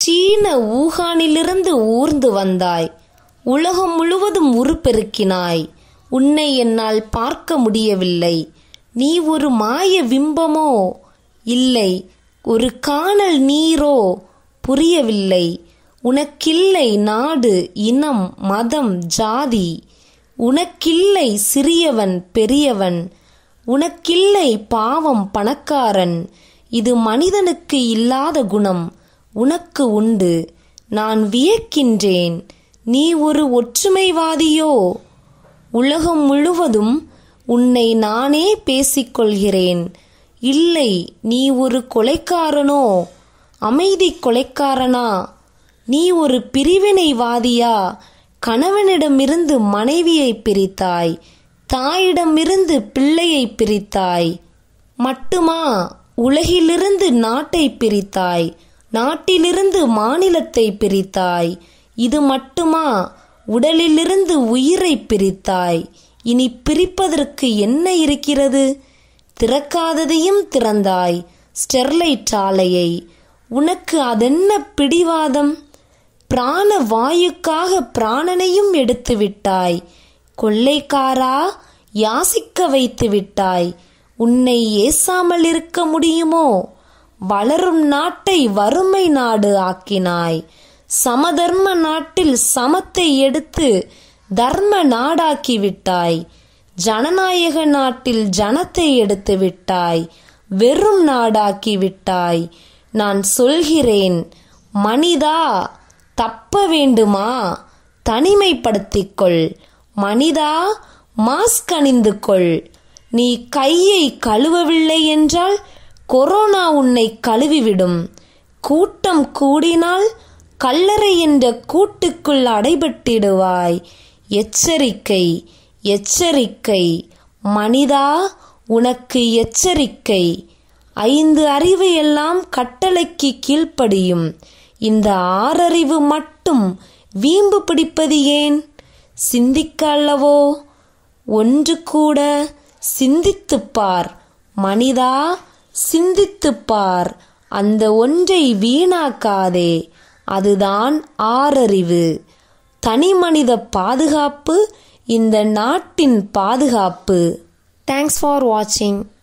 சீன ஊகானிலிருந்து ஊர்ந்து வந்தாய். உலகம் முழுவதும் உருப்பெருக்கினாய். உன்னை என்னால் பார்க்க முடியவில்லை. நீ ஒரு மாய பிம்பமோ? இல்லை, ஒரு கானல் நீரோ? புரியவில்லை. உனக்கில்லை நாடு, இனம், மதம், ஜாதி. உனக்கில்லை சிறியவன் பெரியவன். உனக்கில்லை பாவம் பணக்காரன். இது மனிதனுக்கு இல்லாத குணம் உனக்கு உண்டு. நான் வியக்கின்றேன். நீ ஒரு ஒற்றுமைவாதியோ? உலகம் முழுவதும் உன்னை நானே பேசிக்கொள்கிறேன். இல்லை, நீ ஒரு கொலைக்காரனோ? அமைதி கொலைக்காரனா? நீ ஒரு பிரிவினைவாதியா? கணவனிடமிருந்து மனைவியை பிரித்தாய், தாயிடமிருந்து பிள்ளையை பிரித்தாய். மட்டுமா? உலகிலிருந்து நாட்டை பிரித்தாய், நாட்டிலிருந்து மாநிலத்தை பிரித்தாய். இது மட்டுமா? உடலிலிருந்து உயிரை பிரித்தாய். இனி பிரிப்பதற்கு என்ன இருக்கிறது? திறக்காததையும் திறந்தாய், ஸ்டெர்லைட் ஆலையை. உனக்கு அதென்ன பிடிவாதம்? பிராண வாயுக்காக பிராணனையும் எடுத்து விட்டாய். கொள்ளைக்காரா, யாசிக்க வைத்து விட்டாய். உன்னை ஏசாமல் இருக்க முடியுமோ? வளரும் நாட்டை வறுமை நாடு ஆக்கினாய். சமதர்ம நாட்டில் சமத்தை எடுத்து தர்ம நாடாக்கி விட்டாய். ஜனநாயக நாட்டில் ஜனத்தை எடுத்து விட்டாய், வெறும் நாடாக்கி விட்டாய். நான் சொல்கிறேன், மனிதா, தப்ப வேண்டுமா? தனிமைப்படுத்திக்கொள். மனிதா, மாஸ்க் அணிந்து கொள். நீ கையை கழுவவில்லை என்றால் கொரோனா உன்னை கழுவிவிடும். கூட்டம் கூடினால் கல்லறை என்ற கூட்டுக்குள் அடைபட்டிடுவாய். எச்சரிக்கை, எச்சரிக்கை மனிதா, உனக்கு எச்சரிக்கை. 5 அறிவு எல்லாம் கட்டளைக்கு கீழ்ப்படியும். இந்த 6 அறிவு மட்டும் வீம்பு பிடிப்பது ஏன்? சிந்திக்க அல்லவோ? ஒன்று கூட சிந்தித்துப்பார். மனிதா, சிந்தித்துப்பார். அந்த ஒன்றை வீணாக்காதே. அதுதான் 6 அறிவு. தனி மனித பாதுகாப்பு இந்த நாட்டின் பாதுகாப்பு. தேங்க்ஸ் ஃபார் வாட்சிங்.